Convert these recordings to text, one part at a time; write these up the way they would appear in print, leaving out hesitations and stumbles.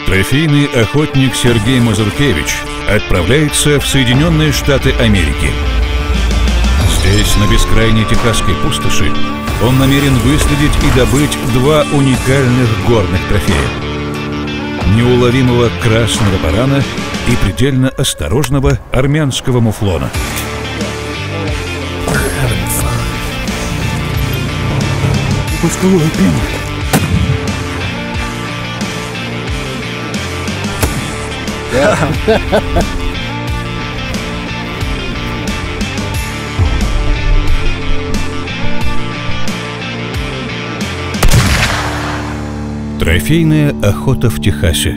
Трофейный охотник Сергей Мазуркевич отправляется в Соединенные Штаты Америки. Здесь, на бескрайней техасской пустоши, он намерен выследить и добыть два уникальных горных трофея: неуловимого красного барана и предельно осторожного армянского муфлона. Трофейная охота в Техасе.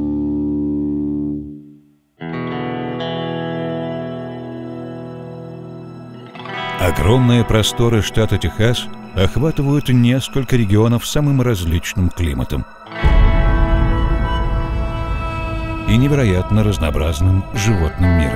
Огромные просторы штата Техас охватывают несколько регионов с самым различным климатом и невероятно разнообразным животным миром.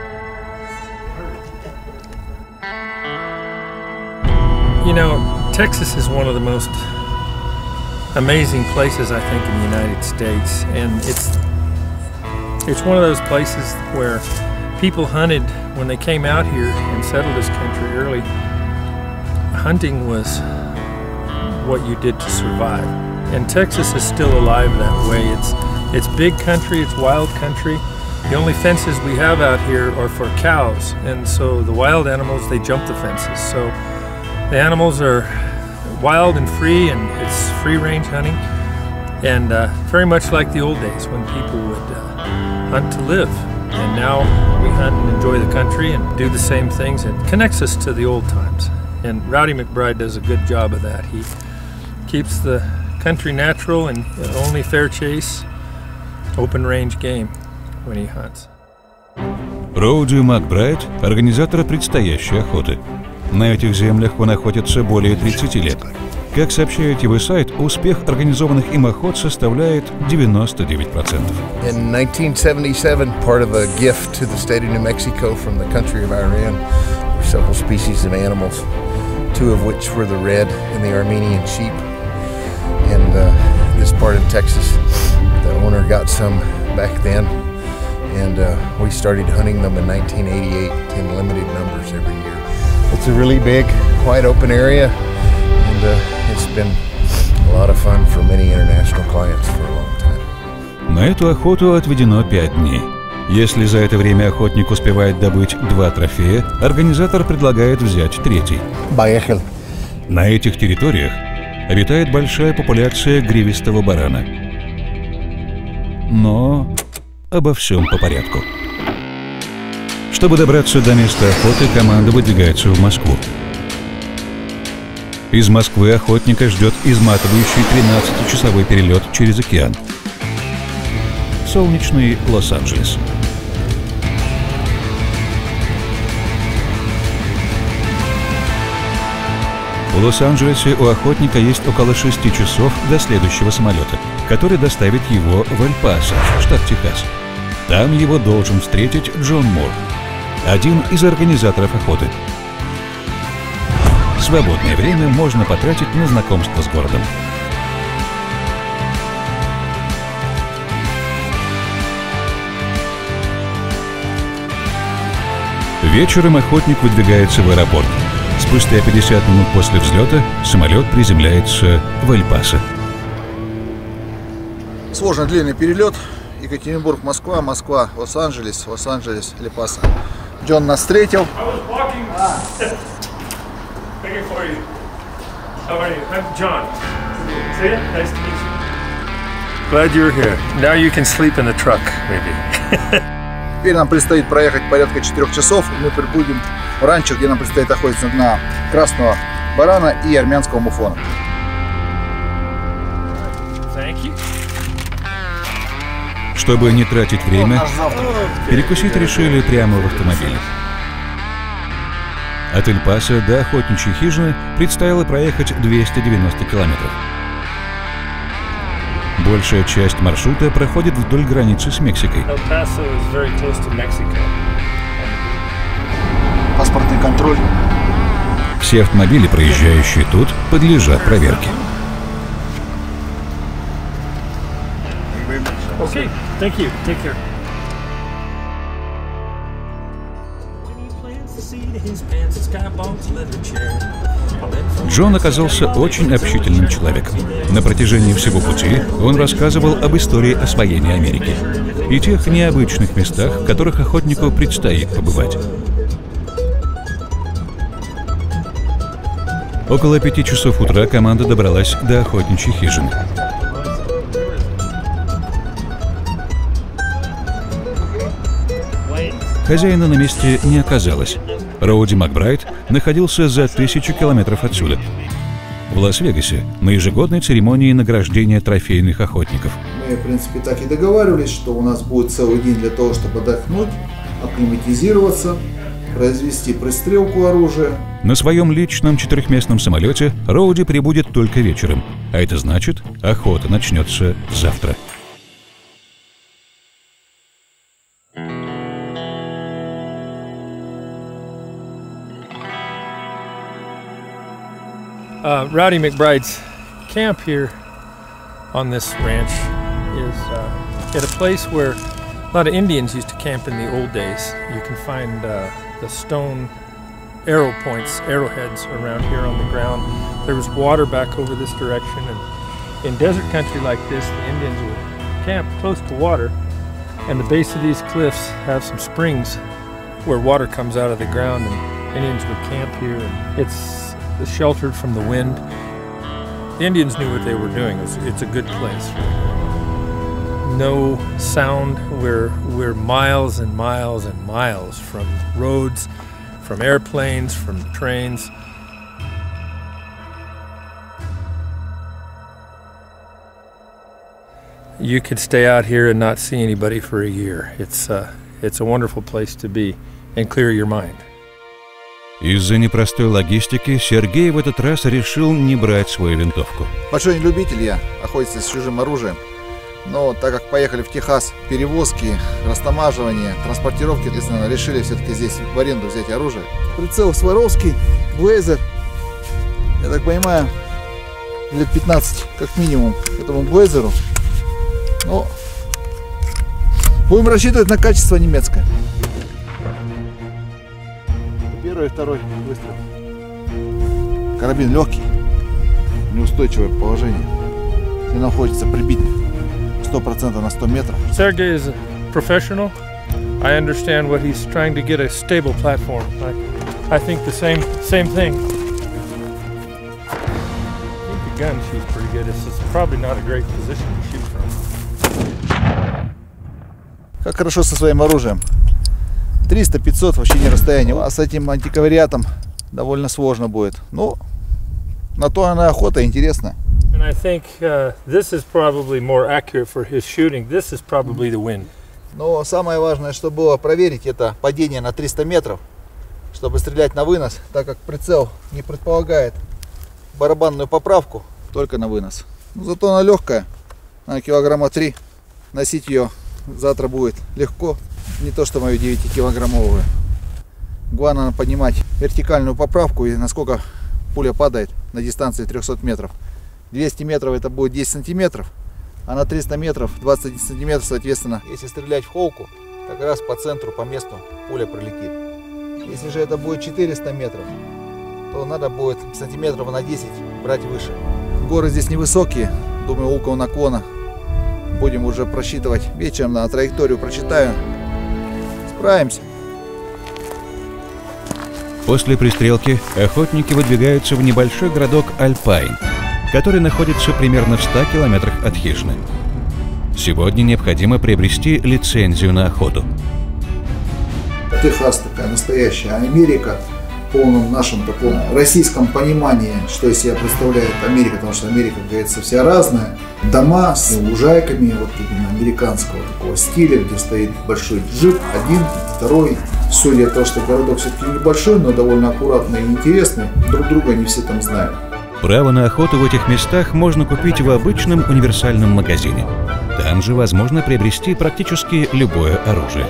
You know, Texas is one of the most amazing places, I think, in the United States, and it's one of those places where people hunted when they came out here and settled this country early. Hunting was what you did to survive, and Texas is still alive that way. It's big country, it's wild country. The only fences we have out here are for cows, and so the wild animals, they jump the fences. So the animals are wild and free, and it's free-range hunting, and very much like the old days when people would hunt to live. And now we hunt and enjoy the country and do the same things. It connects us to the old times, and Rowdy McBride does a good job of that. He keeps the country natural and only fair chase, open-range game when he hunts. Роуди Макбрайд – организатор предстоящей охоты. На этих землях он охотится более 30 лет. Как сообщает его сайт, успех организованных им охот составляет 99%. In 1977, part of a gift to the state of New Mexico from the country of Iran were several species of animals, two of which were the red and the Armenian sheep. And this part of Texas, the owner got some back then, and we started hunting them in 1988 in limited numbers every year. It's a really big, wide open area, and it's been a lot of fun for many international clients for a long time. На эту охоту отведено 5 дней. Если за это время охотник успевает добыть 2 трофея, организатор предлагает взять 3-й. Поехали. На этих территориях обитает большая популяция гривистого барана. Но обо всем по порядку. Чтобы добраться до места охоты, команда выдвигается в Москву. Из Москвы охотника ждет изматывающий 13-часовой перелет через океан. Солнечный Лос-Анджелес. В Лос-Анджелесе у охотника есть около 6 часов до следующего самолета, который доставит его в Эль-Пасо, штат Техас. Там его должен встретить Джон Мур, один из организаторов охоты. Свободное время можно потратить на знакомство с городом. Вечером охотник выдвигается в аэропорт. Спустя 50 минут после взлета самолет приземляется в Эль-Пасо. Сложный длинный перелет. Екатеринбург, Москва, Москва, Лос-Анджелес, Лос-Анджелес, Эль-Пасо. Джон нас встретил. Glad you're here. Now you can sleep in the truck, maybe. Теперь нам предстоит проехать порядка 4 часов. Мы прибудем в ранчо, где нам предстоит охотиться на красного барана и армянского муфлона. Чтобы не тратить время, перекусить решили прямо в автомобиле. От Эль-Пасо до охотничьей хижины предстояло проехать 290 километров. Большая часть маршрута проходит вдоль границы с Мексикой. Паспортный контроль. Все автомобили, проезжающие тут, подлежат проверке. Okay, thank you. Take care. Джон оказался очень общительным человеком. На протяжении всего пути он рассказывал об истории освоения Америки и тех необычных местах, в которых охотнику предстоит побывать. Около 5 часов утра команда добралась до охотничьей хижины. Хозяина на месте не оказалось. Роуди Макбрайт находился за 1000 километров отсюда, в Лас-Вегасе, на ежегодной церемонии награждения трофейных охотников. Мы, в принципе, так и договаривались, что у нас будет целый день для того, чтобы отдохнуть, акклиматизироваться, произвести пристрелку оружия. На своем личном 4-местном самолете Роуди прибудет только вечером, а это значит, охота начнется завтра. Rowdy McBride's camp here on this ranch is at a place where a lot of Indians used to camp in the old days. You can find the stone arrow points, arrowheads around here on the ground. There was water back over this direction, and in desert country like this, the Indians would camp close to water, and the base of these cliffs have some springs where water comes out of the ground, and Indians would camp here, and it's sheltered from the wind. The Indians knew what they were doing. It's a good place. No sound. We're miles and miles and miles from roads, from airplanes, from trains. You could stay out here and not see anybody for a year. It's a wonderful place to be and clear your mind. Из-за непростой логистики Сергей в этот раз решил не брать свою винтовку. Большой любитель я охотиться с чужим оружием, но так как поехали в Техас, перевозки, растамаживание, транспортировки, естественно, решили все-таки здесь в аренду взять оружие. Прицел Сваровский, Блейзер, я так понимаю, лет 15 как минимум этому Блейзеру. Но будем рассчитывать на качество немецкое. Первый и второй выстрел. Карабин легкий, неустойчивое положение. Если находится прибит 100% на 100 метров. Sergey is a professional. I understand what he's trying to get a stable platform. I think the same thing. I think the gun shoots pretty good. It's probably not a great position to shoot from. Как хорошо со своим оружием. 300-500 вообще не расстояние. А с этим антиквариатом довольно сложно будет. Но на то она охота интересная. And I think this is probably more accurate for his shooting. This is probably the wind. Но самое важное, что было проверить, это падение на 300 метров, чтобы стрелять на вынос, так как прицел не предполагает барабанную поправку, только на вынос. Но зато она легкая, она килограмма 3. Носить ее завтра будет легко. Не то, что мою 9-килограммовую. Главное понимать вертикальную поправку и насколько пуля падает на дистанции 300 метров. 200 метров это будет 10 сантиметров, а на 300 метров 20 сантиметров, соответственно. Если стрелять в холку, как раз по центру, по месту пуля пролетит. Если же это будет 400 метров, то надо будет сантиметров на 10 брать выше. Горы здесь невысокие, думаю, около наклона. Будем уже просчитывать вечером, на траекторию прочитаю. Справимся. После пристрелки охотники выдвигаются в небольшой городок Альпайн, который находится примерно в 100 километрах от хижины. Сегодня необходимо приобрести лицензию на охоту. Техас такая настоящая, а Америка в полном нашем таком российском понимании, что из себя представляет Америка, потому что Америка, как говорится, вся разная. Дома с лужайками, вот именно американского такого стиля, где стоит большой джип, один, второй. Все для того, что городок все-таки небольшой, но довольно аккуратный и интересный. Друг друга не все там знают. Право на охоту в этих местах можно купить в обычном универсальном магазине. Там же возможно приобрести практически любое оружие.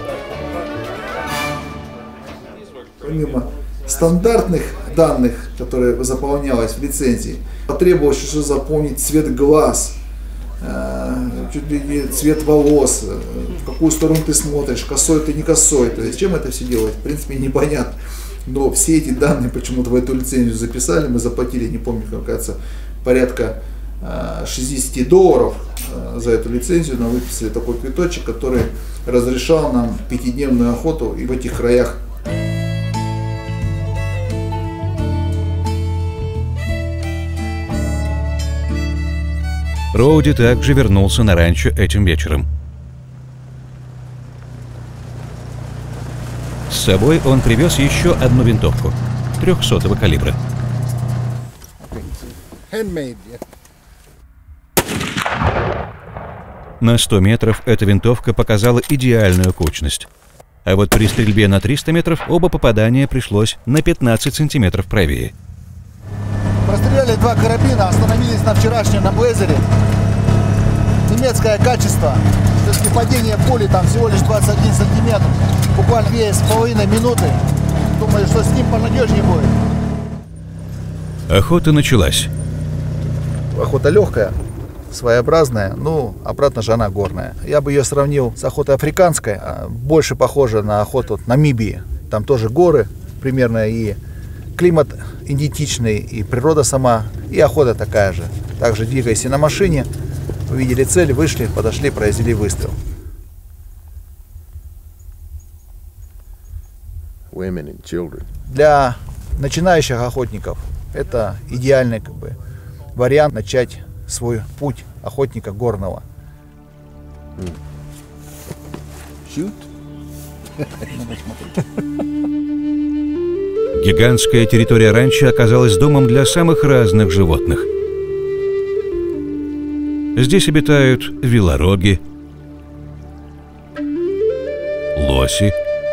Помимо стандартных данных, которые заполнялось в лицензии, потребовалось еще заполнить цвет глаз, чуть ли не цвет волос, в какую сторону ты смотришь, косой ты, не косой. То есть чем это все делать, в принципе, непонятно. Но все эти данные почему-то в эту лицензию записали, мы заплатили, не помню, как кажется, порядка $60 за эту лицензию, нам выписали такой квиточек, который разрешал нам 5-дневную охоту и в этих краях. Роуди также вернулся на ранчо этим вечером. С собой он привез еще одну винтовку 300-го калибра. На 100 метров эта винтовка показала идеальную кучность. А вот при стрельбе на 300 метров оба попадания пришлось на 15 сантиметров правее. Простреляли 2 карабина, остановились на вчерашнем, на Блейзере. Немецкое качество. Все-таки падение пули там всего лишь 21 сантиметр. Буквально 2,5 минуты. Думаю, что с ним понадежнее будет. Охота началась. Охота легкая, своеобразная, ну, обратно же она горная. Я бы ее сравнил с охотой африканской, больше похожа на охоту в Намибии. Там тоже горы примерно, и климат идентичный, и природа сама, и охота такая же. Также двигаясь на машине, увидели цель, вышли, подошли, произвели выстрел. Для начинающих охотников это идеальный вариант начать свой путь охотника горного. Гигантская территория ранчо оказалась домом для самых разных животных. Здесь обитают велороги, лоси,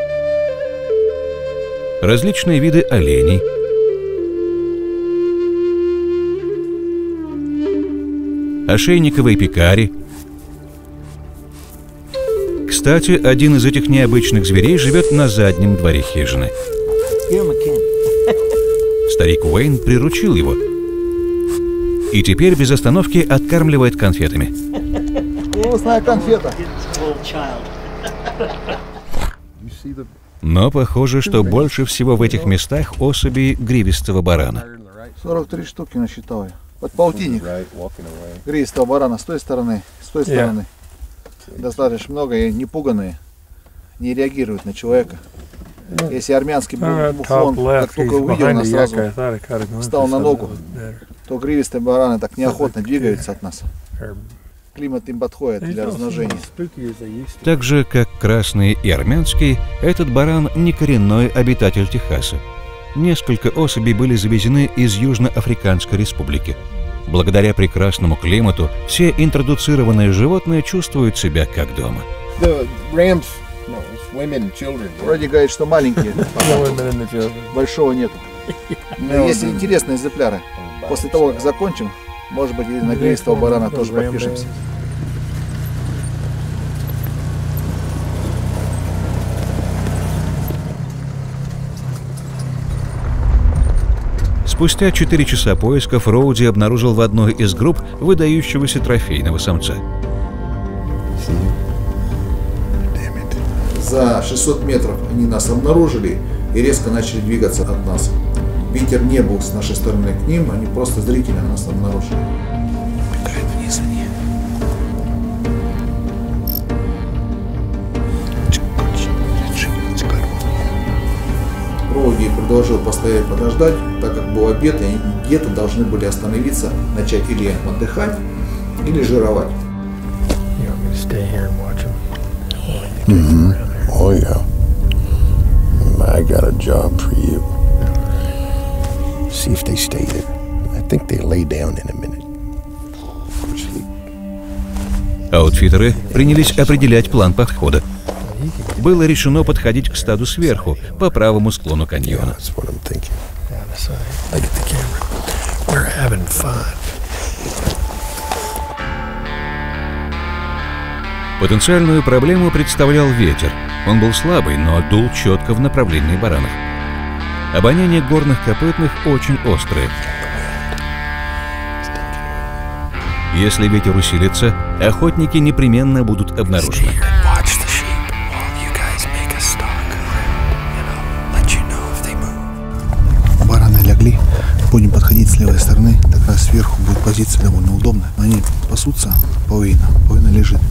различные виды оленей, ошейниковые пекари. Кстати, один из этих необычных зверей живет на заднем дворе хижины. Старик Уэйн приручил его и теперь без остановки откармливает конфетами. Вкусная конфета. Но похоже, что больше всего в этих местах особей гривистого барана. 43 штуки насчитал я. Под полтинник гривистого барана с той стороны, с той стороны. Достаточно много, и не пуганые, не реагируют на человека. Если армянский муфлон, как только увидел нас, сразу встал на ногу, то гривистые бараны так неохотно двигаются от нас. Климат им подходит для размножения. Так же, как красный и армянский, этот баран не коренной обитатель Техаса. Несколько особей были завезены из Южноафриканской республики. Благодаря прекрасному климату все интродуцированные животные чувствуют себя как дома. Вроде говорит, что маленькие, большого нету. Но есть интересные экземпляры. После того, как закончим, может быть, и на гривистого барана тоже подпишемся. Спустя 4 часа поисков Роуди обнаружил в одной из групп выдающегося трофейного самца. За 600 метров они нас обнаружили и резко начали двигаться от нас. Ветер не был с нашей стороны к ним, они просто зрительно нас обнаружили. Бегают вниз они. Роуди предложил постоять, подождать, так как был обед, и они где-то должны были остановиться, начать или отдыхать, или жировать. Oh yeah. I got a job for you. See if they stay there. I think they lay down in a minute. Аутфитеры принялись определять план подхода. Было решено подходить к стаду сверху, по правому склону каньона. Потенциальную проблему представлял ветер. Он был слабый, но дул четко в направлении баранов. Обоняние горных копытных очень острое. Если ветер усилится, охотники непременно будут обнаружены. Бараны легли. Будем подходить с левой стороны. Так раз сверху будет позиция довольно удобная. Они пасутся повинно. Повинно лежит.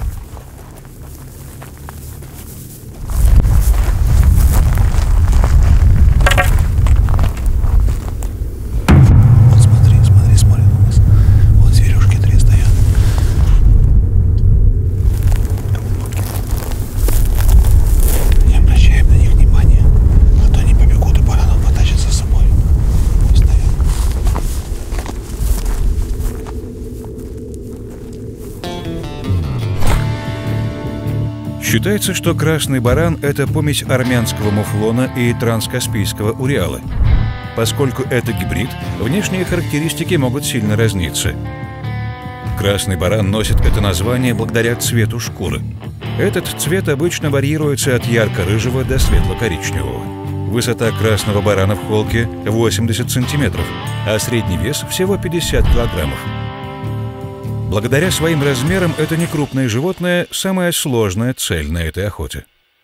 Считается, что красный баран – это помесь армянского муфлона и транскаспийского уриала. Поскольку это гибрид, внешние характеристики могут сильно разниться. Красный баран носит это название благодаря цвету шкуры. Этот цвет обычно варьируется от ярко-рыжего до светло-коричневого. Высота красного барана в холке – 80 сантиметров, а средний вес – всего 50 килограммов. Благодаря своим размерам это некрупное животное – самая сложная цель на этой охоте.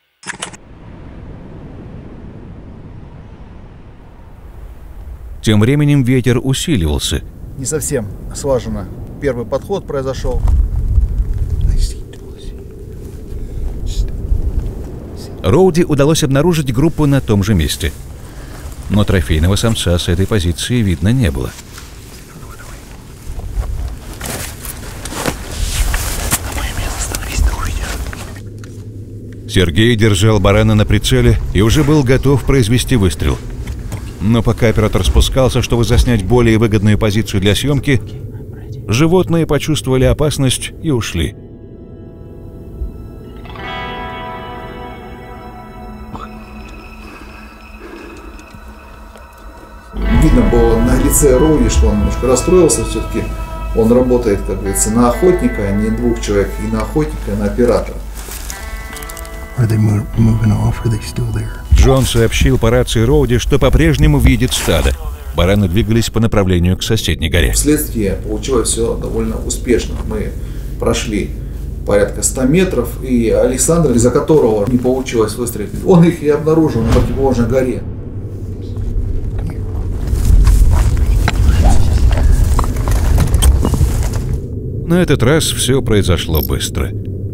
Тем временем ветер усиливался. Не совсем слаженно. Первый подход произошел. Роуди удалось обнаружить группу на том же месте. Но трофейного самца с этой позиции видно не было. Сергей держал барана на прицеле и уже был готов произвести выстрел. Но пока оператор спускался, чтобы заснять более выгодную позицию для съемки, животные почувствовали опасность и ушли. Видно было на лице Роуди, что он немножко расстроился. Все-таки он работает, как говорится, на охотника, а не двух человек, и на охотника, и на оператора. Джон сообщил по рации Роуди, что по-прежнему видит стадо. Бараны двигались по направлению к соседней горе. Вследствие получилось все довольно успешно. Мы прошли порядка 100 метров, и Александр, из-за которого не получилось выстрелить, он их и обнаружил на противоположной горе. На этот раз все произошло быстро.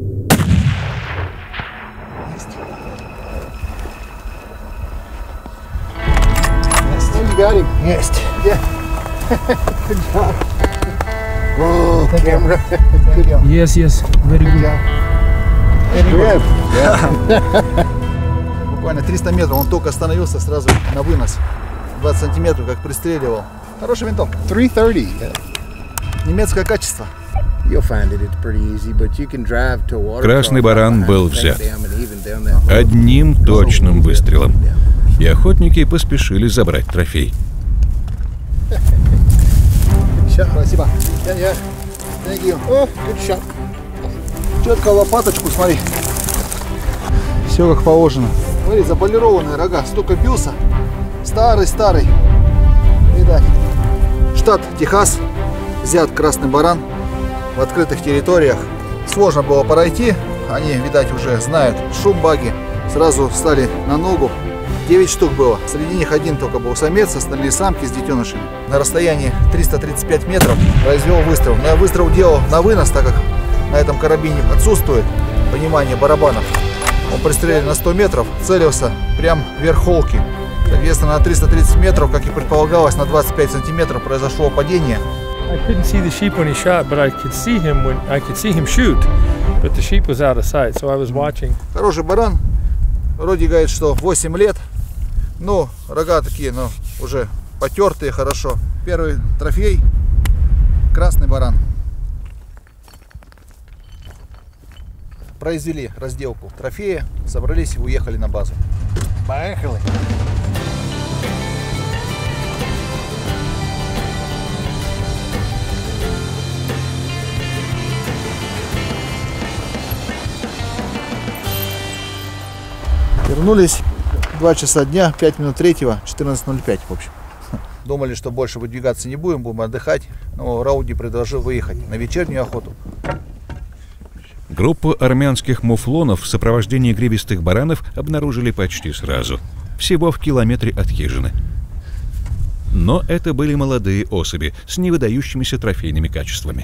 Got him. Yes. Yeah. Good job. Roll camera. Good job. Yes, yes, very good. Very good. Буквально 300 метров, он только остановился, сразу на вынос. 20 сантиметров, как пристреливал. Хороший винтовка. 330. Немецкое качество. Красный баран был взят одним точным выстрелом, и охотники поспешили забрать трофей. Спасибо. Четко лопаточку, смотри. Все как положено. Смотри, заполированные рога. Столько бился. Старый. Видать. Штат Техас. Взят красный баран в открытых территориях. Сложно было пройти. Они, видать, уже знают шум баги. Сразу встали на ногу. 9 штук было. Среди них один только был самец, остальные самки с детенышами. На расстоянии 335 метров произвел выстрел. Но я выстрел делал на вынос, так как на этом карабине отсутствует понимание барабанов. Он пристрелил на 100 метров, целился прямо вверх холки. Соответственно, на 330 метров, как и предполагалось, на 25 сантиметров произошло падение. I couldn't see the sheep when he shot, but I could see him shoot. But the sheep was out of sight, so I was watching. Хороший баран. Вроде говорит, что 8 лет. Ну, рога такие, но уже потертые хорошо. Первый трофей. Красный баран. Произвели разделку трофея, собрались и уехали на базу. Поехали. Вернулись 2 часа дня, 5 минут 3-го, 14:05, в общем. Думали, что больше выдвигаться не будем, будем отдыхать. Но Роуди предложил выехать на вечернюю охоту. Группу армянских муфлонов в сопровождении гривистых баранов обнаружили почти сразу. Всего в километре от хижины. Но это были молодые особи с невыдающимися трофейными качествами.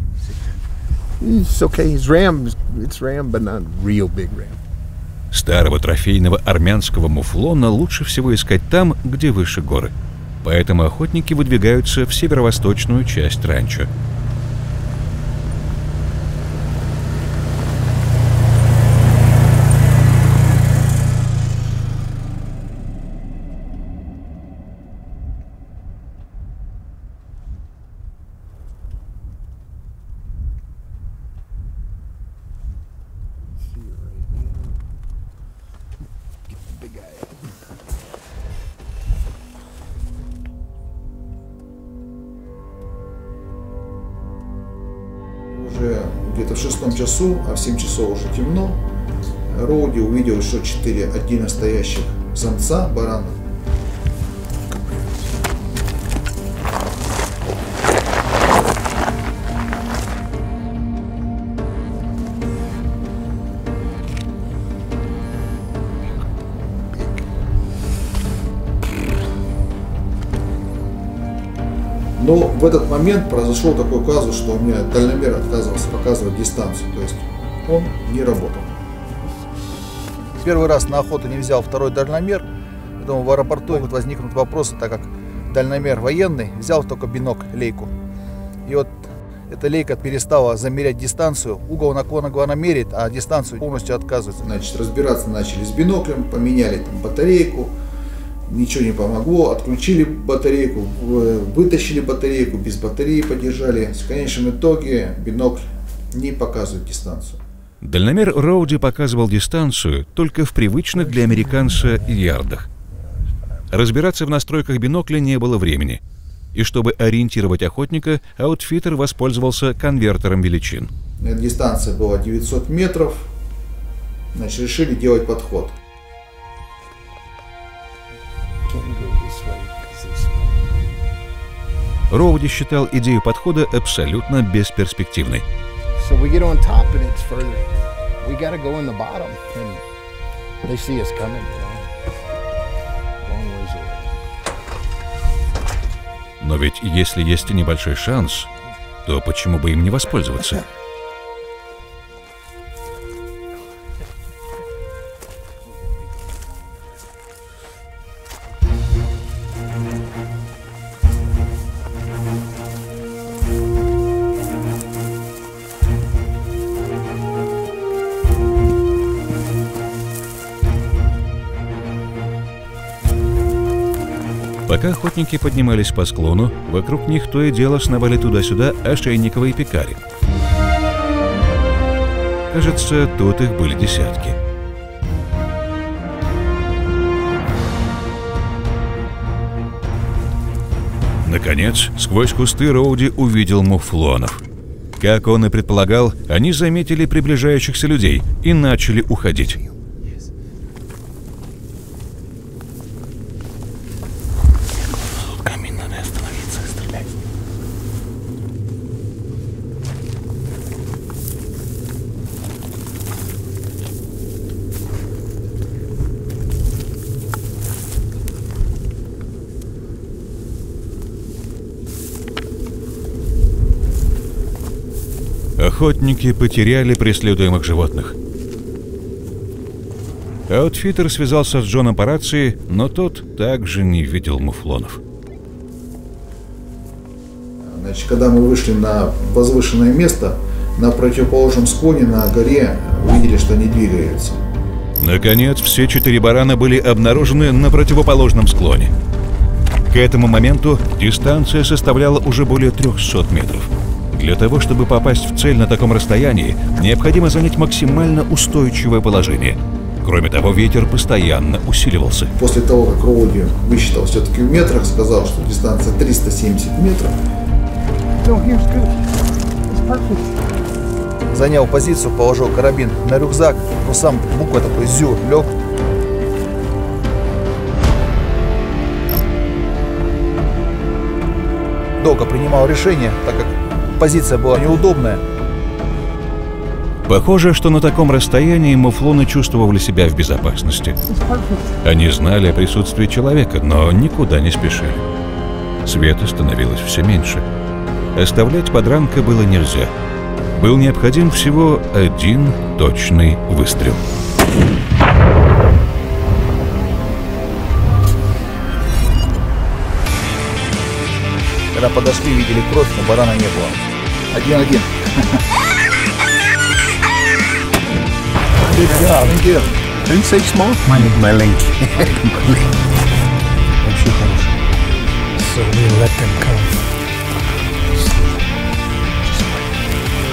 It's okay. It's ram, but not real big ram. Старого трофейного армянского муфлона лучше всего искать там, где выше горы. Поэтому охотники выдвигаются в северо-восточную часть ранчо. Уже где-то в 6 часу, а в 7 часов уже темно, Роуди увидел еще 4 настоящих самца барана. Но в этот момент произошел такой казус, что у меня дальномер отказывался показывать дистанцию, то есть он не работал. Первый раз на охоту не взял второй дальномер. Я думаю, в аэропорту могут возникнуть вопросы, так как дальномер военный, взял только бинокль, лейку. И вот эта лейка перестала замерять дистанцию, угол наклона она меряет, а дистанцию полностью отказывается. Значит, разбираться начали с биноклем, поменяли там батарейку, ничего не помогло, отключили батарейку, вытащили батарейку, без батареи подержали. В конечном итоге бинокль не показывает дистанцию. Дальномер Роуди показывал дистанцию только в привычных для американца ярдах. Разбираться в настройках бинокля не было времени. И чтобы ориентировать охотника, аутфиттер воспользовался конвертером величин. Дистанция была 900 метров, значит, решили делать подход. Роуди считал идею подхода абсолютно бесперспективной. So we get on top and it's further. We gotta go in the bottom and they see us coming, you know. Long ways away. Но ведь если есть небольшой шанс, то почему бы им не воспользоваться? Пока охотники поднимались по склону, вокруг них то и дело сновали туда-сюда ошейниковые пекари. Кажется, тут их были десятки. Наконец, сквозь кусты Роуди увидел муфлонов. Как он и предполагал, они заметили приближающихся людей и начали уходить. Охотники потеряли преследуемых животных. Аутфиттер связался с Джоном по рации, но тот также не видел муфлонов. Значит, когда мы вышли на возвышенное место, на противоположном склоне на горе увидели, что они двигаются. Наконец, все 4 барана были обнаружены на противоположном склоне. К этому моменту дистанция составляла уже более 300 метров. Для того, чтобы попасть в цель на таком расстоянии, необходимо занять максимально устойчивое положение. Кроме того, ветер постоянно усиливался. После того, как Роуди высчитал все-таки в метрах, сказал, что дистанция 370 метров. Занял позицию, положил карабин на рюкзак, но сам буква такой зю лег. долго принимал решение, так как позиция была неудобная. Похоже, что на таком расстоянии муфлоны чувствовали себя в безопасности. Они знали о присутствии человека, но никуда не спешили. Света становилось все меньше. Оставлять подранка было нельзя. Был необходим всего один точный выстрел. Когда подошли, видели кровь, но барана не было. 1-1. Thank you. Didn't say small. Маленький. Вообще хороший. So we let them come.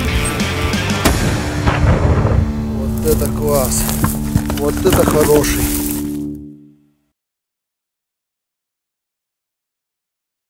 Вот это класс. Вот это хороший.